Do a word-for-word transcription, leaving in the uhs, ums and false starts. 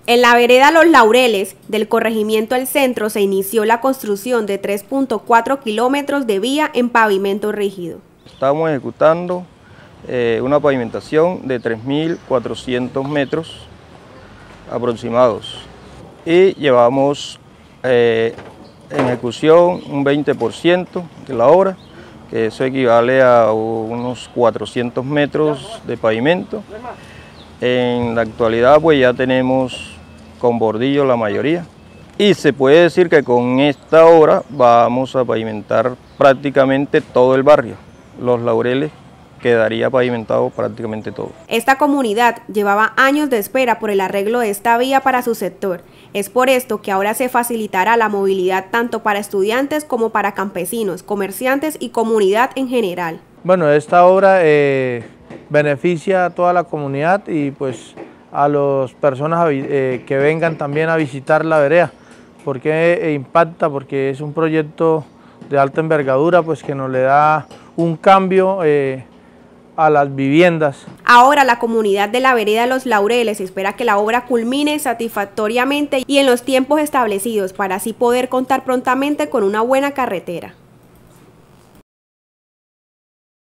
En la vereda Los Laureles del corregimiento El Centro se inició la construcción de tres punto cuatro kilómetros de vía en pavimento rígido. Estamos ejecutando eh, una pavimentación de tres mil cuatrocientos metros aproximados y llevamos eh, en ejecución un veinte por ciento de la obra, que eso equivale a unos cuatrocientos metros de pavimento. En la actualidad pues ya tenemos con bordillo la mayoría y se puede decir que con esta obra vamos a pavimentar prácticamente todo el barrio. Los Laureles quedaría pavimentado prácticamente todo. Esta comunidad llevaba años de espera por el arreglo de esta vía para su sector. Es por esto que ahora se facilitará la movilidad tanto para estudiantes como para campesinos, comerciantes y comunidad en general. Bueno, esta obra eh, beneficia a toda la comunidad y pues a las personas eh, que vengan también a visitar la vereda. ¿Por qué impacta? Porque es un proyecto de alta envergadura pues que nos le da un cambio eh, a las viviendas. Ahora la comunidad de la vereda Los Laureles espera que la obra culmine satisfactoriamente y en los tiempos establecidos para así poder contar prontamente con una buena carretera.